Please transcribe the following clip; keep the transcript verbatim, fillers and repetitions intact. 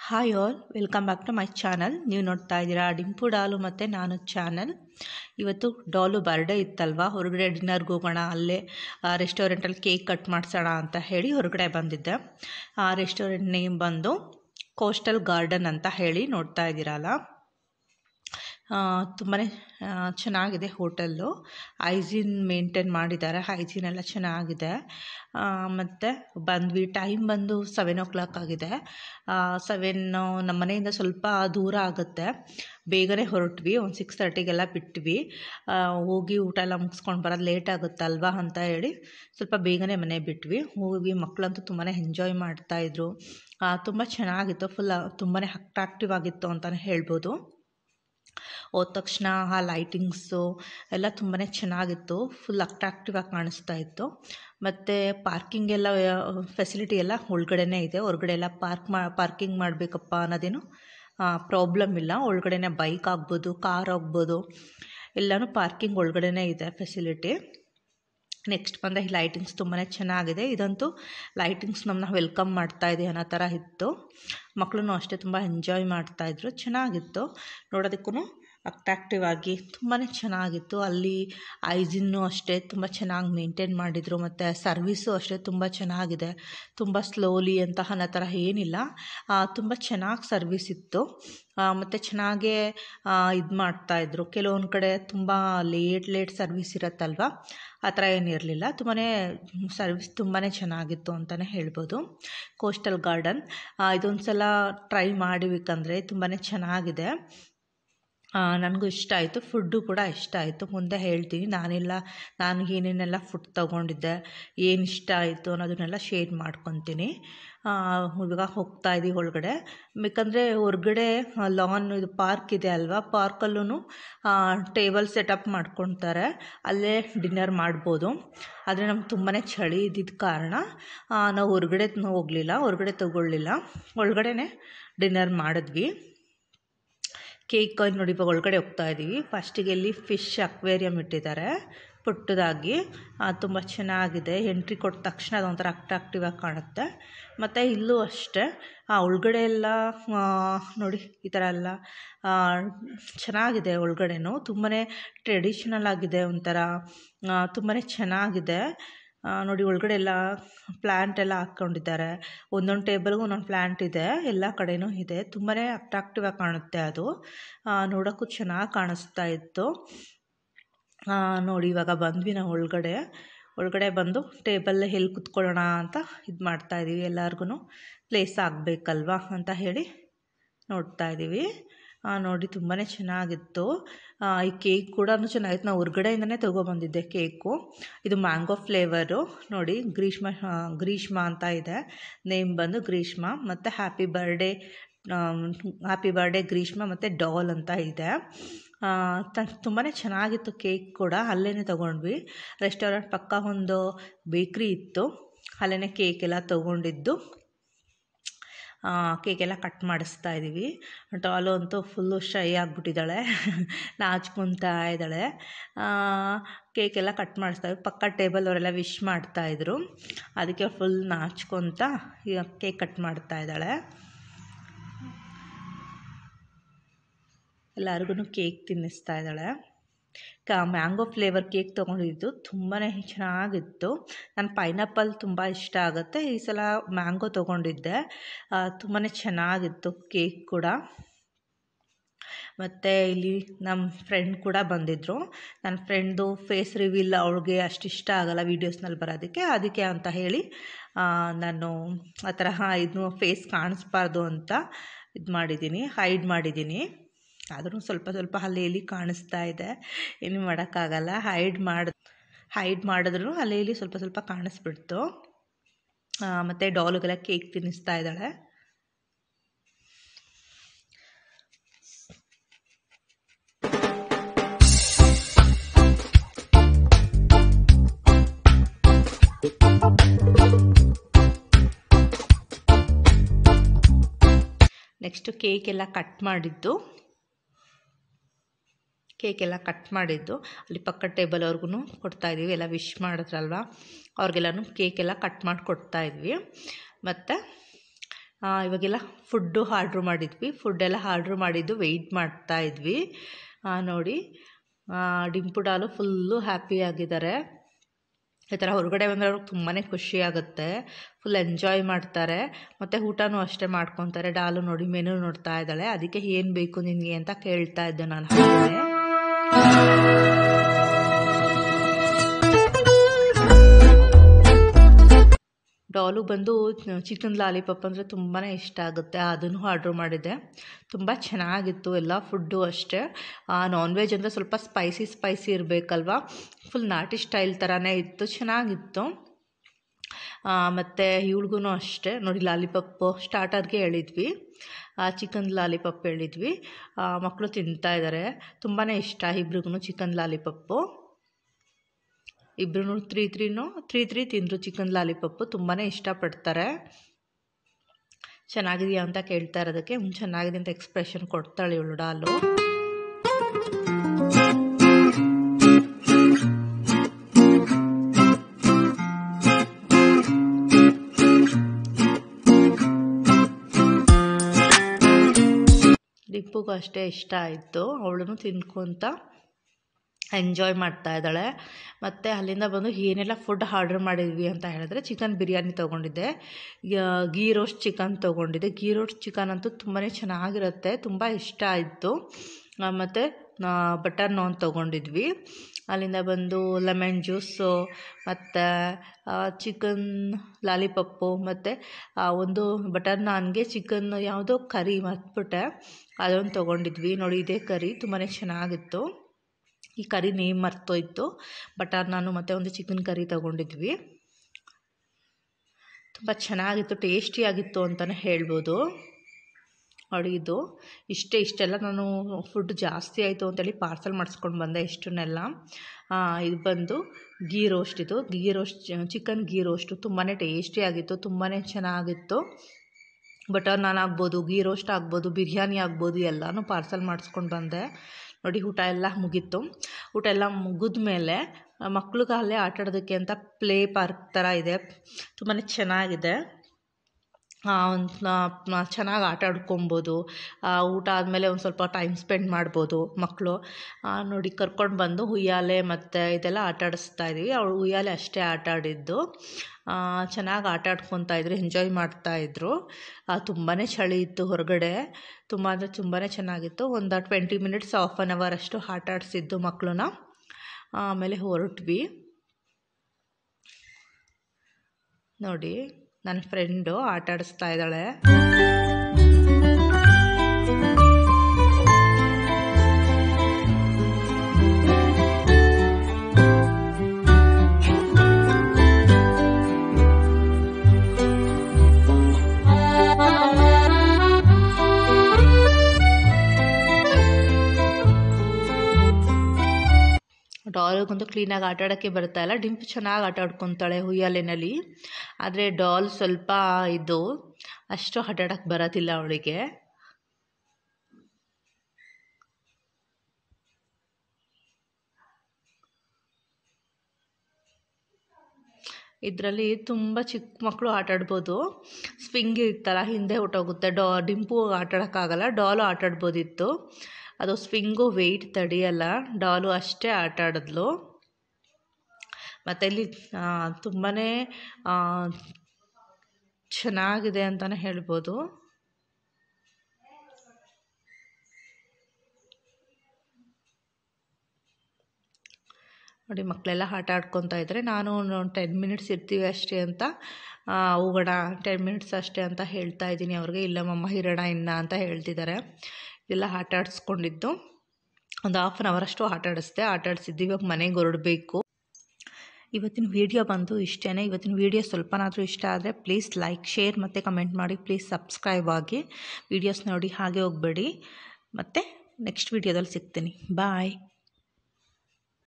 Hi all, welcome back to my channel. ನೀವು ನೋಡ್ತಾ ಇದ್ದೀರಾ ಡಿಂಪು ಡಾಲು ಮತ್ತು ನಾನು ಚಾನಲ್. ಇವತ್ತು ಡಾಲು ಬರ್ಡೇ ಇತ್ತಲ್ವ, ಹೊರಗಡೆ ಡಿನ್ನರ್ಗೆ ಹೋಗೋಣ, ಅಲ್ಲೇ ರೆಸ್ಟೋರೆಂಟಲ್ಲಿ ಕೇಕ್ ಕಟ್ ಮಾಡಿಸೋಣ ಅಂತ ಹೇಳಿ ಹೊರಗಡೆ ಬಂದಿದ್ದೆ. ಆ ರೆಸ್ಟೋರೆಂಟ್ ನೇಮ್ ಬಂದು ಕೋಸ್ಟಲ್ ಗಾರ್ಡನ್ ಅಂತ ಹೇಳಿ ನೋಡ್ತಾ ಇದ್ದೀರಲ್ಲ. ತುಂಬಾ ಚೆನ್ನಾಗಿದೆ ಹೋಟೆಲ್ಲು, ಹೈಜೀನ್ ಮೇಂಟೈನ್ ಮಾಡಿದ್ದಾರೆ, ಹೈಜೀನ್ ಎಲ್ಲ ಚೆನ್ನಾಗಿದೆ. ಮತ್ತು ಬಂದ್ವಿ, ಟೈಮ್ ಬಂದು ಸೆವೆನ್ ಓ ಕ್ಲಾಕ್ ಆಗಿದೆ. ಸೆವೆನ್ನು ನಮ್ಮ ಮನೆಯಿಂದ ಸ್ವಲ್ಪ ದೂರ ಆಗುತ್ತೆ, ಬೇಗನೆ ಹೊರಟ್ವಿ, ಒಂದು ಸಿಕ್ಸ್ ತರ್ಟಿಗೆಲ್ಲ ಬಿಟ್ವಿ. ಹೋಗಿ ಊಟ ಎಲ್ಲ ಮುಗಿಸ್ಕೊಂಡು ಬರೋದು ಲೇಟ್ ಆಗುತ್ತಲ್ವ ಅಂತ ಹೇಳಿ ಸ್ವಲ್ಪ ಬೇಗನೆ ಮನೆ ಬಿಟ್ವಿ. ಹೋಗಿ ಮಕ್ಕಳಂತೂ ತುಂಬಾ ಎಂಜಾಯ್ ಮಾಡ್ತಾಯಿದ್ರು, ತುಂಬ ಚೆನ್ನಾಗಿತ್ತು, ಫುಲ್ ತುಂಬಾ ಅಟ್ರಾಕ್ಟಿವ್ ಆಗಿತ್ತು ಅಂತಲೇ ಹೇಳ್ಬೋದು. ಹೋದ ತಕ್ಷಣ ಆ ಲೈಟಿಂಗ್ಸು ಎಲ್ಲ ತುಂಬಾ ಚೆನ್ನಾಗಿತ್ತು, ಫುಲ್ ಅಟ್ರಾಕ್ಟಿವ್ ಆಗಿ ಕಾಣಿಸ್ತಾ ಇತ್ತು. ಮತ್ತು ಪಾರ್ಕಿಂಗ್ ಎಲ್ಲ ಫೆಸಿಲಿಟಿ ಎಲ್ಲ ಒಳಗಡೆನೇ ಇದೆ, ಹೊರಗಡೆ ಎಲ್ಲ ಪಾರ್ಕ್ ಮಾ ಪಾರ್ಕಿಂಗ್ ಮಾಡಬೇಕಪ್ಪ ಅನ್ನೋದೇನು ಪ್ರಾಬ್ಲಮ್ ಇಲ್ಲ. ಒಳಗಡೆನೇ ಬೈಕ್ ಆಗ್ಬೋದು, ಕಾರ್ ಆಗ್ಬೋದು, ಎಲ್ಲನೂ ಪಾರ್ಕಿಂಗ್ ಒಳಗಡೆನೇ ಇದೆ ಫೆಸಿಲಿಟಿ. ನೆಕ್ಸ್ಟ್ ಬಂದರೆ ಈ ಲೈಟಿಂಗ್ಸ್ ತುಂಬಾ ಚೆನ್ನಾಗಿದೆ, ಇದಂತೂ ಲೈಟಿಂಗ್ಸ್ ನಮ್ಮನ್ನ ವೆಲ್ಕಮ್ ಮಾಡ್ತಾಯಿದೆ ಅನ್ನೋ ಥರ ಇತ್ತು. ಮಕ್ಕಳು ಅಷ್ಟೇ ತುಂಬ ಎಂಜಾಯ್ ಮಾಡ್ತಾಯಿದ್ರು, ಚೆನ್ನಾಗಿತ್ತು, ನೋಡೋದಕ್ಕೂ ಅಟ್ರಾಕ್ಟಿವ್ ಆಗಿ ತುಂಬಾ ಚೆನ್ನಾಗಿತ್ತು. ಅಲ್ಲಿ ಹೈಜಿನ್ನು ಅಷ್ಟೇ ತುಂಬ ಚೆನ್ನಾಗಿ ಮೇಂಟೈನ್ ಮಾಡಿದರು, ಮತ್ತು ಸರ್ವಿಸು ಅಷ್ಟೇ ತುಂಬ ಚೆನ್ನಾಗಿದೆ, ತುಂಬ ಸ್ಲೋಲಿ ಅಂತ ಅನ್ನೋ ಥರ ಏನಿಲ್ಲ, ತುಂಬ ಚೆನ್ನಾಗಿ ಸರ್ವಿಸ್ ಇತ್ತು. ಮತ್ತು ಚೆನ್ನಾಗೇ ಇದು ಮಾಡ್ತಾಯಿದ್ರು. ಕೆಲವೊಂದು ಕಡೆ ತುಂಬ ಲೇಟ್ ಲೇಟ್ ಸರ್ವಿಸ್ ಇರುತ್ತಲ್ವ, ಆ ಥರ ಏನಿರಲಿಲ್ಲ, ತುಂಬಾ ಸರ್ವಿಸ್ ತುಂಬಾ ಚೆನ್ನಾಗಿತ್ತು ಅಂತಲೇ ಹೇಳ್ಬೋದು. ಕೋಸ್ಟಲ್ ಗಾರ್ಡನ್ ಇದೊಂದು ಸಲ ಟ್ರೈ ಮಾಡಬೇಕಂದ್ರೆ ತುಂಬಾ ಚೆನ್ನಾಗಿದೆ, ನನಗೂ ಇಷ್ಟ ಆಯಿತು. ಫುಡ್ಡು ಕೂಡ ಇಷ್ಟ ಆಯಿತು, ಮುಂದೆ ಹೇಳ್ತೀನಿ ನಾನೆಲ್ಲ ನಾನು ಏನೇನೆಲ್ಲ ಫುಡ್ ತೊಗೊಂಡಿದ್ದೆ, ಏನು ಇಷ್ಟ ಆಯಿತು ಅನ್ನೋದನ್ನೆಲ್ಲ ಶೇರ್ ಮಾಡ್ಕೊತೀನಿ. ಇವಾಗ ಹೋಗ್ತಾ ಇದ್ದೀವಿ ಒಳಗಡೆ, ಬೇಕಂದರೆ ಹೊರಗಡೆ ಲಾನ್ ಇದು ಪಾರ್ಕ್ ಇದೆ ಅಲ್ವಾ, ಪಾರ್ಕಲ್ಲೂ ಟೇಬಲ್ ಸೆಟಪ್ ಮಾಡ್ಕೊತಾರೆ, ಅಲ್ಲೇ ಡಿನ್ನರ್ ಮಾಡ್ಬೋದು. ಆದರೆ ನಮ್ಗೆ ತುಂಬಾ ಚಳಿ ಇದ್ದಿದ್ದ ಕಾರಣ ನಾವು ಹೊರಗಡೆ ಹೋಗಲಿಲ್ಲ, ಹೊರಗಡೆ ತೊಗೊಳ್ಳಿಲ್ಲ, ಒಳಗಡೆ ಡಿನ್ನರ್ ಮಾಡಿದ್ವಿ. ಕೇಕ್ ನೋಡಿ, ಇವಾಗ ಒಳಗಡೆ ಹೋಗ್ತಾ ಇದ್ದೀವಿ. ಫಸ್ಟಿಗೆ ಇಲ್ಲಿ ಫಿಶ್ ಅಕ್ವೇರಿಯಮ್ ಇಟ್ಟಿದ್ದಾರೆ ಪುಟ್ಟದಾಗಿ, ತುಂಬ ಚೆನ್ನಾಗಿದೆ. ಎಂಟ್ರಿ ಕೊಟ್ಟ ತಕ್ಷಣ ಅದೊಂಥರ ಅಟ್ರಾಕ್ಟಿವ್ ಆಗಿ ಕಾಣುತ್ತೆ. ಮತ್ತು ಇಲ್ಲೂ ಅಷ್ಟೇ, ಒಳಗಡೆ ಎಲ್ಲ ನೋಡಿ ಈ ಥರ ಎಲ್ಲ ಚೆನ್ನಾಗಿದೆ. ಒಳಗಡೆನೂ ತುಂಬಾ ಟ್ರೆಡಿಷ್ನಲ್ ಆಗಿದೆ, ಒಂಥರ ತುಂಬಾ ಚೆನ್ನಾಗಿದೆ. ನೋಡಿ ಒಳಗಡೆ ಎಲ್ಲ ಪ್ಲ್ಯಾಂಟ್ ಎಲ್ಲ ಹಾಕ್ಕೊಂಡಿದ್ದಾರೆ, ಒಂದೊಂದು ಟೇಬಲ್ಗೂ ಒಂದೊಂದು ಪ್ಲ್ಯಾಂಟ್ ಇದೆ, ಎಲ್ಲ ಕಡೆಯೂ ಇದೆ, ತುಂಬಾ ಅಟ್ರಾಕ್ಟಿವ್ ಆಗಿ ಕಾಣುತ್ತೆ. ಅದು ನೋಡೋಕ್ಕೂ ಚೆನ್ನಾಗಿ ಕಾಣಿಸ್ತಾ ಇತ್ತು. ನೋಡಿ ಇವಾಗ ಬಂದ್ವಿ ನಾವು ಒಳಗಡೆ. ಒಳಗಡೆ ಬಂದು ಟೇಬಲ್ ಎಲ್ಲಿ ಕುತ್ಕೊಳ್ಳೋಣ ಅಂತ ಇದು ಮಾಡ್ತಾಯಿದ್ದೀವಿ, ಎಲ್ಲರಿಗೂ ಪ್ಲೇಸ್ ಆಗಬೇಕಲ್ವ ಅಂತ ಹೇಳಿ ನೋಡ್ತಾ ಇದ್ದೀವಿ. ನೋಡಿ ತುಂಬಾ ಚೆನ್ನಾಗಿತ್ತು. ಈ ಕೇಕ್ ಕೂಡ ಚೆನ್ನಾಗಿತ್ತು, ನಾವು ಹೊರಗಡೆಯಿಂದನೇ ತೊಗೊಬಂದಿದ್ದೆ ಕೇಕು. ಇದು ಮ್ಯಾಂಗೋ ಫ್ಲೇವರು, ನೋಡಿ ಗ್ರೀಷ್ಮ ಗ್ರೀಷ್ಮ ಅಂತ ಇದೆ, ನೇಮ್ ಬಂದು ಗ್ರೀಷ್ಮ. ಮತ್ತು happy birthday happy birthday Greeshma ಮತ್ತು ಡಾಲ್ ಅಂತ ಇದೆ. ತುಂಬಾ ಚೆನ್ನಾಗಿತ್ತು ಕೇಕ್ ಕೂಡ, ಅಲ್ಲೇ ತೊಗೊಂಡ್ವಿ. ರೆಸ್ಟೋರೆಂಟ್ ಪಕ್ಕ ಒಂದು ಬೇಕ್ರಿ ಇತ್ತು, ಅಲ್ಲೇ ಕೇಕೆಲ್ಲ ತೊಗೊಂಡಿದ್ದು. ಕೇಕೆಲ್ಲ ಕಟ್ ಮಾಡಿಸ್ತಾ ಇದ್ದೀವಿ. ಡಾಲು ಅಂತೂ ಫುಲ್ಲು ಶೈ ಆಗಿಬಿಟ್ಟಿದ್ದಾಳೆ, ನಾಚ್ಕೊತಾ ಇದ್ದಾಳೆ. ಕೇಕೆಲ್ಲ ಕಟ್ ಮಾಡಿಸ್ತಾ ಇದ್ವಿ, ಪಕ್ಕ ಟೇಬಲ್ ಅವರೆಲ್ಲ ವಿಶ್ ಮಾಡ್ತಾಯಿದ್ರು, ಅದಕ್ಕೆ ಫುಲ್ ನಾಚ್ಕೊತ ಈಗ ಕೇಕ್ ಕಟ್ ಮಾಡ್ತಾ ಇದ್ದಾಳೆ. ಎಲ್ಲರಿಗೂ ಕೇಕ್ ತಿನ್ನಿಸ್ತಾ ಇದ್ದಾಳೆ. ಕ ಮ್ಯಾಂಗೋ ಫ್ಲೇವರ್ ಕೇಕ್ ತೊಗೊಂಡಿದ್ದು ತುಂಬಾ ಚೆನ್ನಾಗಿತ್ತು. ನಾನು ಪೈನಾಪಲ್ ತುಂಬ ಇಷ್ಟ ಆಗುತ್ತೆ, ಈ ಸಲ ಮ್ಯಾಂಗೋ ತೊಗೊಂಡಿದ್ದೆ, ತುಂಬಾ ಚೆನ್ನಾಗಿತ್ತು ಕೇಕ್ ಕೂಡ. ಮತ್ತು ಇಲ್ಲಿ ನಮ್ಮ ಫ್ರೆಂಡ್ ಕೂಡ ಬಂದಿದ್ದರು. ನನ್ನ ಫ್ರೆಂಡ್ದು ಫೇಸ್ ರಿವೀಲ್ ಅವ್ಳಿಗೆ ಅಷ್ಟು ಇಷ್ಟ ಆಗೋಲ್ಲ ವೀಡಿಯೋಸ್ನಲ್ಲಿ ಬರೋದಕ್ಕೆ, ಅದಕ್ಕೆ ಅಂತ ಹೇಳಿ ನಾನು ಆ ಥರ ಇದು ಫೇಸ್ ಕಾಣಿಸ್ಬಾರ್ದು ಅಂತ ಇದು ಮಾಡಿದ್ದೀನಿ, ಹೈಡ್ ಮಾಡಿದ್ದೀನಿ. ಆದರೂ ಸ್ವಲ್ಪ ಸ್ವಲ್ಪ ಅಲ್ಲಿ ಇಲ್ಲಿ ಕಾಣಿಸ್ತಾ ಇದೆ, ಏನು ಮಾಡೋಕ್ಕಾಗಲ್ಲ, ಹೈಡ್ ಮಾಡಿ ಹೈಡ್ ಮಾಡಿದ್ರು ಅಲ್ಲಿ ಇಲ್ಲಿ ಸ್ವಲ್ಪ ಸ್ವಲ್ಪ ಕಾಣಿಸ್ಬಿಡ್ತು. ಮತ್ತು ಡಾಲುಗೆಲ್ಲ ಕೇಕ್ ತಿನ್ನಿಸ್ತಾ ಇದ್ದಾಳೆ. ನೆಕ್ಸ್ಟು ಕೇಕೆಲ್ಲ ಕಟ್ ಮಾಡಿದ್ದು ಕೇಕೆಲ್ಲ ಕಟ್ ಮಾಡಿದ್ದು ಅಲ್ಲಿ ಪಕ್ಕ ಟೇಬಲ್ ಅವ್ರಿಗೂ ಕೊಡ್ತಾಯಿದ್ದೀವಿ, ಎಲ್ಲ ವಿಶ್ ಮಾಡಿದ್ರಲ್ವ ಅವ್ರಿಗೆಲ್ಲನೂ ಕೇಕೆಲ್ಲ ಕಟ್ ಮಾಡಿ ಕೊಡ್ತಾಯಿದ್ವಿ. ಮತ್ತು ಇವಾಗೆಲ್ಲ ಫುಡ್ಡು ಆರ್ಡ್ರ್ ಮಾಡಿದ್ವಿ. ಫುಡ್ಡೆಲ್ಲ ಆರ್ಡ್ರ್ ಮಾಡಿದ್ದು ವೆಯ್ಟ್ ಮಾಡ್ತಾ ಇದ್ವಿ. ನೋಡಿ ಡಿಂಪು ಡಾಲು ಫುಲ್ಲು ಹ್ಯಾಪಿಯಾಗಿದ್ದಾರೆ. ಈ ಥರ ಹೊರಗಡೆ ಬಂದರೆ ಅವ್ರಿಗೆ ತುಂಬಾ ಖುಷಿಯಾಗುತ್ತೆ, ಫುಲ್ ಎಂಜಾಯ್ ಮಾಡ್ತಾರೆ. ಮತ್ತು ಊಟನೂ ಅಷ್ಟೇ ಮಾಡ್ಕೊತಾರೆ. ಡಾಲು ನೋಡಿ ಮೆನು ನೋಡ್ತಾ ಇದ್ದಾಳೆ. ಅದಕ್ಕೆ ಏನು ಬೇಕು ನಿನಗೆ ಅಂತ ಕೇಳ್ತಾ ಇದ್ದೆ ನಾನು. ಹಾಗೆ ಡಾಲು ಬಂದು ಚಿಕನ್ ಲಾಲಿಪಾಪ್ ಅಂದರೆ ತುಂಬಾ ಇಷ್ಟ ಆಗುತ್ತೆ. ಅದನ್ನು ಆರ್ಡ್ರ್ ಮಾಡಿದ್ದೆ. ತುಂಬ ಚೆನ್ನಾಗಿತ್ತು ಎಲ್ಲ ಫುಡ್ಡು ಅಷ್ಟೇ. ನಾನ್ ವೆಜ್ ಅಂದರೆ ಸ್ವಲ್ಪ ಸ್ಪೈಸಿ ಸ್ಪೈಸಿ ಇರಬೇಕಲ್ವ, ಫುಲ್ ನಾಟಿ ಸ್ಟೈಲ್ ಥರನೇ ಇತ್ತು, ಚೆನ್ನಾಗಿತ್ತು. ಮತ್ತು ಇವ್ಳಿಗೂ ಅಷ್ಟೇ ನೋಡಿ ಲಾಲಿಪಾಪು ಸ್ಟಾರ್ಟರ್ಗೆ ಹೇಳಿದ್ವಿ, ಚಿಕನ್ ಲಾಲಿಪಾಪ್ ಹೇಳಿದ್ವಿ. ಮಕ್ಕಳು ತಿಂತಾ ಇದ್ದಾರೆ, ತುಂಬಾ ಇಷ್ಟ ಇಬ್ರಿಗೂ ಚಿಕನ್ ಲಾಲಿಪಾಪು. ಇಬ್ಬರೂ ತ್ರೀ ತ್ರೀನೂ ತ್ರೀ ತ್ರೀ ತಿಂದರು ಚಿಕನ್ ಲಾಲಿಪಾಪು, ತುಂಬಾ ಇಷ್ಟಪಡ್ತಾರೆ. ಚೆನ್ನಾಗಿದೆಯಾ ಅಂತ ಕೇಳ್ತಾ ಇರೋದಕ್ಕೆ ಹ್ಞೂ ಚೆನ್ನಾಗಿದೆ ಅಂತ ಎಕ್ಸ್ಪ್ರೆಷನ್ ಕೊಡ್ತಾಳೆ ಇವಳು ಡಾಲು. ಡಿಂಪುಗೂ ಅಷ್ಟೇ ಇಷ್ಟ ಆಯಿತು, ಅವಳನ್ನು ತಿನ್ಕೊಂತ ಎಂಜಾಯ್ ಮಾಡ್ತಾ ಇದ್ದಾಳೆ. ಮತ್ತು ಅಲ್ಲಿಂದ ಬಂದು ಏನೆಲ್ಲ ಫುಡ್ ಆರ್ಡ್ರ್ ಮಾಡಿದ್ವಿ ಅಂತ ಹೇಳಿದ್ರೆ, ಚಿಕನ್ ಬಿರಿಯಾನಿ ತೊಗೊಂಡಿದ್ದೆ, ಗೀ ರೋಸ್ಟ್ ಚಿಕನ್ ತೊಗೊಂಡಿದ್ದೆ. ಗೀ ರೋಸ್ಟ್ ಚಿಕನ್ ಅಂತೂ ತುಂಬಾ ಚೆನ್ನಾಗಿರುತ್ತೆ, ತುಂಬ ಇಷ್ಟ ಆಯಿತು. ಮತ್ತು ಬಟರ್ ನಾನ್ ತೊಗೊಂಡಿದ್ವಿ. ಅಲ್ಲಿಂದ ಬಂದು ಲೆಮನ್ ಜ್ಯೂಸು ಮತ್ತು ಚಿಕನ್ ಲಾಲಿಪಪ್ಪು ಮತ್ತು ಒಂದು ಬಟರ್ ನಾನ್ಗೆ ಚಿಕನ್ ಯಾವುದೋ ಕರಿ ಮರ್ತ್ಬಿಟ್ಟೆ, ಅದೊಂದು ತೊಗೊಂಡಿದ್ವಿ. ನೋಡಿ ಇದೇ ಕರಿ ತುಂಬಾ ಚೆನ್ನಾಗಿತ್ತು. ಈ ಕರಿ ನೇಮ್ ಮರ್ತೋಯ್ತು. ಬಟರ್ ನಾನು ಮತ್ತು ಒಂದು ಚಿಕನ್ ಕರಿ ತೊಗೊಂಡಿದ್ವಿ. ತುಂಬ ಚೆನ್ನಾಗಿತ್ತು, ಟೇಸ್ಟಿಯಾಗಿತ್ತು ಅಂತಲೇ ಹೇಳ್ಬೋದು. ನೋಡಿ ಇದು ಇಷ್ಟೇ ಇಷ್ಟೆಲ್ಲ ನಾನು ಫುಡ್ ಜಾಸ್ತಿ ಆಯಿತು ಅಂತೇಳಿ ಪಾರ್ಸಲ್ ಮಾಡಿಸ್ಕೊಂಡು ಬಂದೆ ಇಷ್ಟನ್ನೆಲ್ಲ. ಇದು ಬಂದು ಗೀ ರೋಸ್ಟ್, ಇದು ghee roast chicken ghee roast ತುಂಬಾ ಟೇಸ್ಟಿಯಾಗಿತ್ತು, ತುಂಬಾ ಚೆನ್ನಾಗಿತ್ತು. ಬಟರ್ ನಾನ್ ಆಗ್ಬೋದು, ಗೀ ರೋಸ್ಟ್ ಆಗ್ಬೋದು, ಬಿರಿಯಾನಿ ಆಗ್ಬೋದು, ಎಲ್ಲನೂ ಪಾರ್ಸಲ್ ಮಾಡಿಸ್ಕೊಂಡು ಬಂದೆ. ನೋಡಿ ಊಟ ಎಲ್ಲ ಮುಗೀತು. ಊಟ ಎಲ್ಲ ಮುಗಿದ ಮೇಲೆ ಮಕ್ಳಿಗೆ ಅಲ್ಲೇ ಆಟಾಡೋದಕ್ಕೆ ಅಂತ ಪ್ಲೇ ಪಾರ್ಕ್ ಥರ ಇದೆ, ತುಂಬಾ ಚೆನ್ನಾಗಿದೆ. ಚೆನ್ನಾಗಿ ಆಟ ಆಡ್ಕೊಬೋದು. ಊಟ ಆದಮೇಲೆ ಒಂದು ಸ್ವಲ್ಪ ಟೈಮ್ ಸ್ಪೆಂಡ್ ಮಾಡ್ಬೋದು ಮಕ್ಕಳು. ನೋಡಿ ಕರ್ಕೊಂಡು ಬಂದು ಉಯ್ಯಾಲೆ ಮತ್ತು ಇದೆಲ್ಲ ಆಟ ಆಡಿಸ್ತಾ ಇದ್ವಿ. ಅವಳು ಉಯ್ಯಾಲೆ ಅಷ್ಟೇ ಆಟ ಆಡಿದ್ದು. ಚೆನ್ನಾಗಿ ಆಟ ಆಡ್ಕೊತಾ ಇದ್ರು, ಎಂಜಾಯ್ ಮಾಡ್ತಾಯಿದ್ರು. ತುಂಬಾ ಚಳಿ ಇತ್ತು ಹೊರಗಡೆ, ತುಂಬ ಅಂದರೆ ತುಂಬಾ ಚೆನ್ನಾಗಿತ್ತು. ಒಂದು twenty minutes half an hour ಅಷ್ಟು ಆಟ ಆಡಿಸಿದ್ದು ಮಕ್ಕಳನ್ನ. ಆಮೇಲೆ ಹೊರಟ್ವಿ. ನೋಡಿ ನನ್ನ ಫ್ರೆಂಡು ಆಟ ಆಡಿಸ್ತಾ ಇದ್ದಾಳೆ. ಡಾಲ್ಗಂತೂ ಕ್ಲೀನಾಗಿ ಆಟ ಆಡೋಕ್ಕೆ ಬರ್ತಾ ಇಲ್ಲ. ಡಿಂಪು ಚೆನ್ನಾಗಿ ಆಟ ಆಡ್ಕೊತಾಳೆ ಉಯ್ಯಾಲೆನಲ್ಲಿ, ಆದರೆ ಡಾಲ್ ಸ್ವಲ್ಪ ಇದು ಅಷ್ಟು ಆಟ ಆಡೋಕ್ಕೆ ಬರೋದಿಲ್ಲ ಅವಳಿಗೆ. ಇದರಲ್ಲಿ ತುಂಬ ಚಿಕ್ಕ ಮಕ್ಕಳು ಆಟ ಆಡ್ಬೋದು. ಸ್ವಿಂಗ್ ಇತ್ತಲ್ಲ ಹಿಂದೆ ಹೊಟ್ಟೋಗುತ್ತೆ. ಡಾ ಡಿಂಪು ಆಟ ಆಡೋಕ್ಕಾಗಲ್ಲ, ಡಾಲು ಆಟ ಆಡ್ಬೋದಿತ್ತು. ಅದು ಸ್ವಿಂಗು ವೆಯ್ಟ್ ತಡೆಯಲ್ಲ, ಡಾಲು ಅಷ್ಟೇ ಆಟ ಆಡಿದ್ಲು. ಮತ್ತು ಇಲ್ಲಿ ತುಂಬಾ ಚೆನ್ನಾಗಿದೆ ಅಂತಲೇ ಹೇಳ್ಬೋದು. ನೋಡಿ ಮಕ್ಕಳೆಲ್ಲ ಆಟ ಆಡ್ಕೊತಾ ಇದ್ದರೆ ನಾನು ಟೆನ್ ಮಿನಿಟ್ಸ್ ಇರ್ತೀವಿ ಅಷ್ಟೇ ಅಂತ ಹೋಗೋಣ, ಟೆನ್ ಮಿನಿಟ್ಸ್ ಅಷ್ಟೇ ಅಂತ ಹೇಳ್ತಾ ಇದ್ದೀನಿ ಅವ್ರಿಗೆ. ಇಲ್ಲ ಮಮ್ಮ ಇರೋಣ ಇನ್ನ ಅಂತ ಹೇಳ್ತಿದ್ದಾರೆ. ಎಲ್ಲ ಆಟ ಆಡಿಸ್ಕೊಂಡಿದ್ದು ಒಂದು ಹಾಫ್ ಆನ್ ಅವರ್ ಅಷ್ಟು ಆಟ ಆಡಿಸ್ದೆ ಆಟ ಆಡಿಸಿದ್ದು ಇವಾಗ ಮನೆಗೆ ಹೊರಡಬೇಕು. ಇವತ್ತಿನ ವೀಡಿಯೋ ಬಂದು ಇಷ್ಟೇ. ಇವತ್ತಿನ ವೀಡಿಯೋ ಸ್ವಲ್ಪನಾದರೂ ಇಷ್ಟ ಆದರೆ ಪ್ಲೀಸ್ ಲೈಕ್, ಶೇರ್ ಮತ್ತು ಕಮೆಂಟ್ ಮಾಡಿ. ಪ್ಲೀಸ್ ಸಬ್ಸ್ಕ್ರೈಬ್ ಆಗಿ. ವೀಡಿಯೋಸ್ ನೋಡಿ ಹಾಗೆ ಹೋಗಬೇಡಿ. ಮತ್ತು ನೆಕ್ಸ್ಟ್ ವೀಡಿಯೋದಲ್ಲಿ ಸಿಗ್ತೀನಿ. ಬಾಯ್.